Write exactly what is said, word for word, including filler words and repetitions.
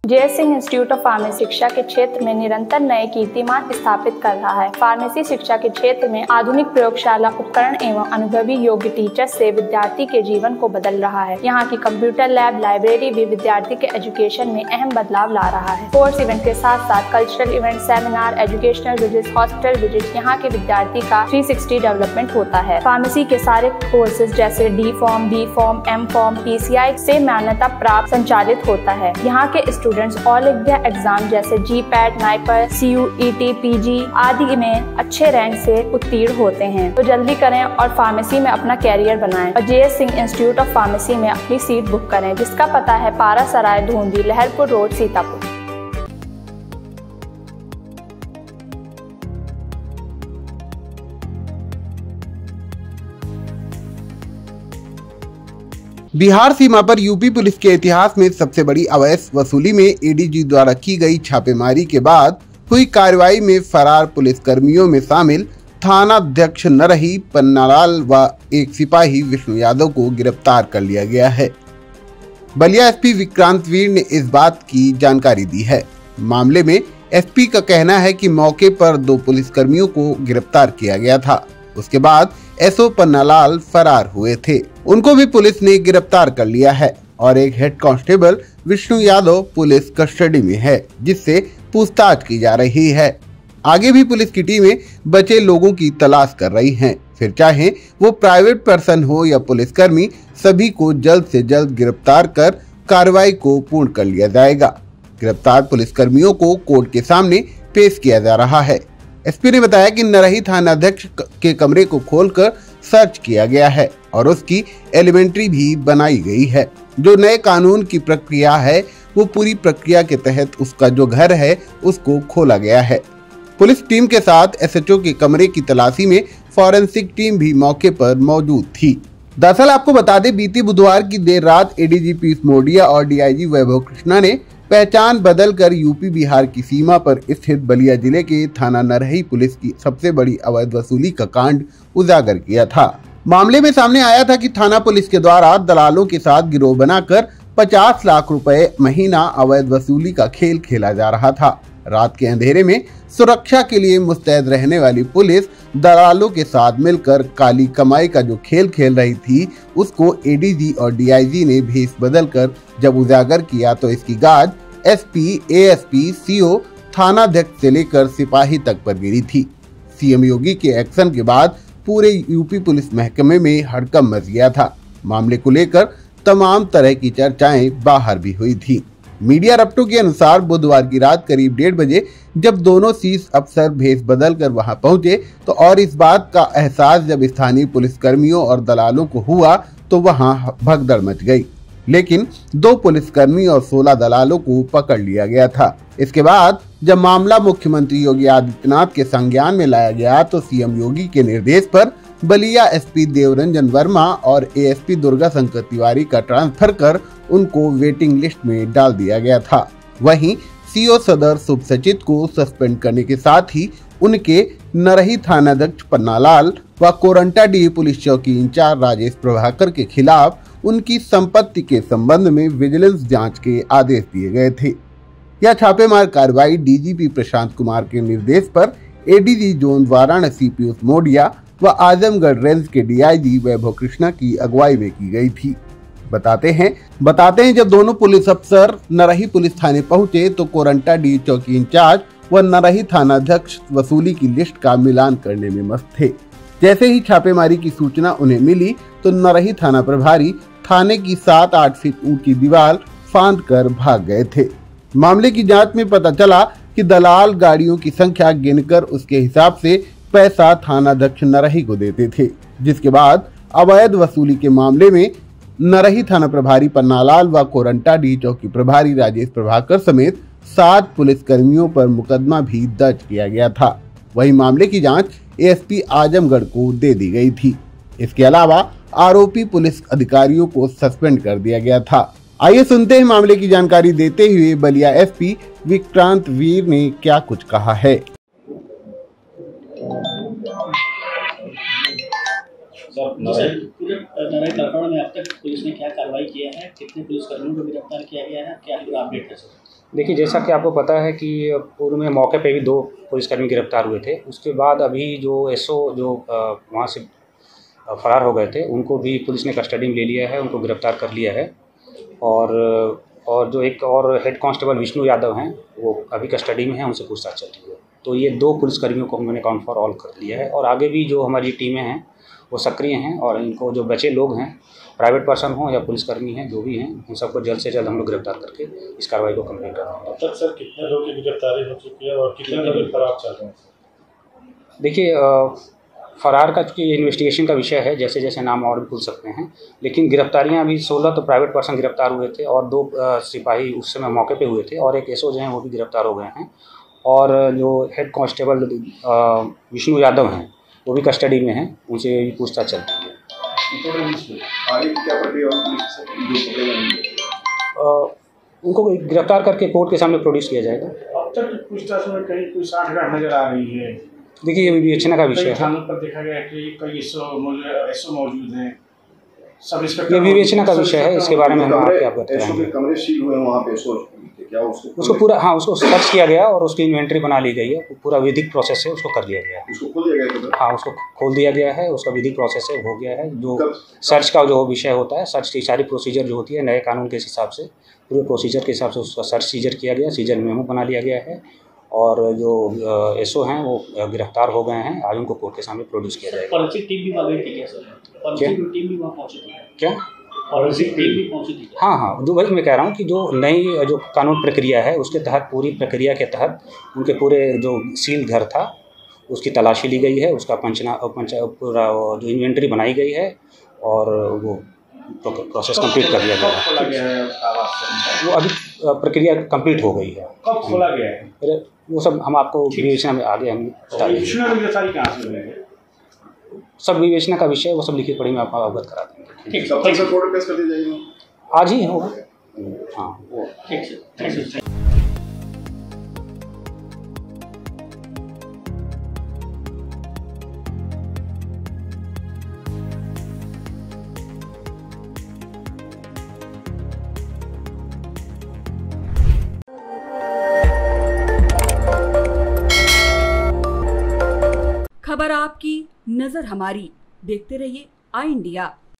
JS Singh institute of pharmacy शिक्षा के क्षेत्र में निरंतर नए कीर्तिमान स्थापित कर रहा है। फार्मेसी शिक्षा के क्षेत्र में आधुनिक प्रयोगशाला उपकरण एवं अनुभवी योग्य टीचर से विद्यार्थी के जीवन को बदल रहा है। यहाँ की कंप्यूटर लैब लाइब्रेरी भी विद्यार्थी के एजुकेशन में अहम बदलाव ला रहा है। कोर्स इवेंट के साथ साथ cultural event, seminar, educational visit, hospital visit, यहाँ के विद्यार्थी का थ्री सिक्सटी डेवलपमेंट होता है। फार्मेसी के सारे कोर्सेज जैसे D pharm, B pharm, M pharm, PCI से मान्यता प्राप्त संचालित होता है। यहाँ के स्टूडेंट्स ऑल इंडिया एग्जाम जैसे G PAT, NIPER, C U E T, PG आदि में अच्छे रैंक से उत्तीर्ण होते हैं। तो जल्दी करें और फार्मेसी में अपना कैरियर बनाएं और JS Singh institute of pharmacy में अपनी सीट बुक करें, जिसका पता है पारा सराय, धूंधी, लहरपुर रोड, सीतापुर। बिहार सीमा पर यूपी पुलिस के इतिहास में सबसे बड़ी अवैध वसूली में एडीजी द्वारा की गई छापेमारी के बाद हुई कार्रवाई में फरार पुलिस कर्मियों में शामिल थानाध्यक्ष नरही पन्नालाल व एक सिपाही विष्णु यादव को गिरफ्तार कर लिया गया है। बलिया एसपी विक्रांत वीर ने इस बात की जानकारी दी है। मामले में एसपी का कहना है कि मौके पर दो पुलिसकर्मियों को गिरफ्तार किया गया था। उसके बाद एसओ पन्नालाल फरार हुए थे, उनको भी पुलिस ने गिरफ्तार कर लिया है और एक head constable Vishnu Yadav police custody में है, जिससे पूछताछ की जा रही है। आगे भी पुलिस की टीमें बचे लोगों की तलाश कर रही हैं। फिर चाहे वो प्राइवेट पर्सन हो या पुलिसकर्मी, सभी को जल्द से जल्द गिरफ्तार कर कार्रवाई को पूर्ण कर लिया जाएगा। गिरफ्तार पुलिसकर्मियों को कोर्ट के सामने पेश किया जा रहा है। एसपी ने बताया कि नरही थानाध्यक्ष के कमरे को खोलकर सर्च किया गया है और उसकी एलिमेंट्री भी बनाई गई है। जो नए कानून की प्रक्रिया है वो पूरी प्रक्रिया के तहत उसका जो घर है उसको खोला गया है। पुलिस टीम के साथ एसएचओ के कमरे की तलाशी में फॉरेंसिक टीम भी मौके पर मौजूद थी। दरअसल आपको बता दें, बीती बुधवार की देर रात एडीजी पीयूष मोडिया और डीआईजी वैभव कृष्णा ने पहचान बदलकर यूपी बिहार की सीमा पर स्थित बलिया जिले के थाना नरही पुलिस की सबसे बड़ी अवैध वसूली का कांड उजागर किया था। मामले में सामने आया था कि थाना पुलिस के द्वारा दलालों के साथ गिरोह बनाकर पचास लाख रुपए महीना अवैध वसूली का खेल खेला जा रहा था। रात के अंधेरे में सुरक्षा के लिए मुस्तैद रहने वाली पुलिस दलालों के साथ मिलकर काली कमाई का जो खेल खेल रही थी, उसको एडीजी और डीआईजी ने भेष बदलकर जब उजागर किया तो इसकी गाज एसपी, एएसपी, सीओ, थानाध्यक्ष से लेकर सिपाही तक पर गिरी थी। सीएम योगी के एक्शन के बाद पूरे यूपी पुलिस महकमे में हड़कंप मच गया था। मामले को लेकर तमाम तरह की चर्चाएं बाहर भी हुई थी। मीडिया रपटों के अनुसार बुधवार की रात करीब डेढ़ बजे जब दोनों शीर्ष अफसर भेष बदल कर वहां पहुंचे तो और इस बात का एहसास जब स्थानीय पुलिसकर्मियों और दलालों को हुआ तो वहां भगदड़ मच गई। लेकिन दो पुलिसकर्मी और सोलह दलालों को पकड़ लिया गया था। इसके बाद जब मामला मुख्यमंत्री योगी आदित्यनाथ के संज्ञान में लाया गया तो सीएम योगी के निर्देश पर बलिया एसपी देवरंजन वर्मा और एएसपी दुर्गा शंकर तिवारी का ट्रांसफर कर उनको वेटिंग लिस्ट में डाल दिया गया था। वहीं सीओ सदर शुभ सचित को सस्पेंड करने के साथ ही उनके नरही थानाध्यक्ष पन्नालाल व कोरंटाडीह पुलिस चौकी इंचार्ज राजेश प्रभाकर के खिलाफ उनकी संपत्ति के संबंध में विजिलेंस जांच के आदेश दिए गए थे। यह छापेमार कार्रवाई डीजीपी प्रशांत कुमार के निर्देश पर एडीजी जोन वाराणसी पीयूष मोडिया व आजमगढ़ रेंज के डीआईजी वैभव कृष्णा की अगुवाई में की गई थी। बताते हैं बताते हैं जब दोनों पुलिस अफसर नरही पुलिस थाने पहुंचे तो कोरंटाडीह चौकी इंचार्ज व नरही थानाध्यक्ष वसूली की लिस्ट का मिलान करने में मस्त थे। जैसे ही छापेमारी की सूचना उन्हें मिली तो नरही थाना प्रभारी थाने की सात आठ फीट ऊंची दीवार फांद कर भाग गए थे। मामले की जांच में पता चला कि दलाल गाड़ियों की संख्या गिनकर उसके हिसाब से पैसा थानाध्यक्ष नरही को देते थे, जिसके बाद अवैध वसूली के मामले में नरही थाना प्रभारी पन्नालाल व कोरंटाडीह चौकी प्रभारी राजेश प्रभाकर समेत सात पुलिसकर्मियों पर मुकदमा भी दर्ज किया गया था। वही मामले की जांच एएसपी आजमगढ़ को दे दी गई थी। इसके अलावा आरोपी पुलिस अधिकारियों को सस्पेंड कर दिया गया था। आइए सुनते हैं मामले की जानकारी देते हुए बलिया एसपी विक्रांत वीर ने क्या कुछ कहा है। सर नरई प्रकरण में अब तक पुलिस ने क्या कार्रवाई किया है, कितने पुलिसकर्मियों को गिरफ्तार किया गया है, क्या पूरा अपडेट है सर? देखिए, जैसा कि आपको पता है कि पूर्व में मौके पे भी दो पुलिसकर्मी गिरफ्तार हुए थे। उसके बाद अभी जो एसओ जो वहाँ से फरार हो गए थे, उनको भी पुलिस ने कस्टडी में ले लिया है, उनको गिरफ्तार कर लिया है। और और जो एक और हेड कांस्टेबल विष्णु यादव हैं, वो अभी कस्टडी में हैं, उनसे पूछताछ चल रही है। तो ये दो पुलिसकर्मियों को हमने काउंट फॉर ऑल कर लिया है और आगे भी जो हमारी टीमें हैं वो सक्रिय हैं और इनको जो बचे लोग हैं, प्राइवेट पर्सन हों या पुलिसकर्मी हैं, जो भी हैं, उन सबको जल्द से जल्द हम लोग गिरफ्तार करके इस कार्रवाई को कंप्लीट कर रहे हैं। अब तक सर कितने लोगों की गिरफ्तारी हो चुकी है और कितने लोग फरार चल रहे हैं? देखिए, फरार का चूँकि इन्वेस्टिगेशन का विषय है, जैसे जैसे नाम और भी खुल सकते हैं, लेकिन गिरफ्तारियां अभी सोलह तो प्राइवेट पर्सन गिरफ्तार हुए थे और दो सिपाही उस समय मौके पे हुए थे और एक एसओ जो हैं वो भी गिरफ्तार हो गए हैं। और जो हेड कांस्टेबल विष्णु यादव हैं वो भी कस्टडी में हैं, उनसे भी पूछताछ चल रही है। आगे क्या प्रक्रिया उनको गिरफ्तार करके कोर्ट के सामने प्रोड्यूस किया जाएगा। अब तक पूछताछ में कहीं कोई साठगांठ नजर आ रही है? देखिए, ये विवेचना का विषय है। थानों पर देखा गया कि कई एसओ एसओ मौजूद हैं, सब इंस्पेक्टर। ये विवेचना का विषय है, इसके बारे में हम आपके अवगत कराएंगे। कमरे सील हुए वहाँ पे एसओ क्या उसको उसको पूरा हाँ उसको सर्च किया गया और उसकी इन्वेंट्री बना ली गई है। पूरा विधिक प्रोसेस है, उसको कर लिया गया है। उसको खोल दिया गया है? हाँ, उसको खोल दिया गया है, उसका विधिक प्रोसेस है, हो गया है। जो सर्च का जो विषय होता है, सर्च की सारी प्रोसीजर जो होती है नए कानून के हिसाब से, पूरे प्रोसीजर के हिसाब से उसका सर्च सीजर किया गया, सीजर मेमो बना लिया गया है और जो एसओ हैं वो गिरफ्तार हो गए हैं। आज उनको कोर्ट के सामने प्रोड्यूस किया जाएगा। फॉरेंसिक टीम भी वहाँ गई थी क्या सर? फॉरेंसिक टीम भी वहाँ पहुँची थी क्या? फॉरेंसिक टीम भी पहुँची थी? हाँ हाँ, जो वही मैं कह रहा हूँ कि जो नई जो कानून प्रक्रिया है उसके तहत, पूरी प्रक्रिया के तहत उनके पूरे जो सील घर था उसकी तलाशी ली गई है, उसका पंचना पंच पूरा जो इन्वेंट्री बनाई गई है और वो प्रोसेस कंप्लीट कर दिया गया है। वो अभी प्रक्रिया कंप्लीट हो गई है। कब खोला गया है? वो सब हम आपको विवेचना में आगे हम बता देंगे। सब विवेचना का विषय, वो सब लिखित पढ़ी में आपको अवगत करा देंगे। ठीक, सब तक कोर्ट पेश कर दी जाएगी आज ही होगा। हाँ, वो ठीक है, ठीक है। खबर आपकी, नजर हमारी। देखते रहिए आई इंडिया।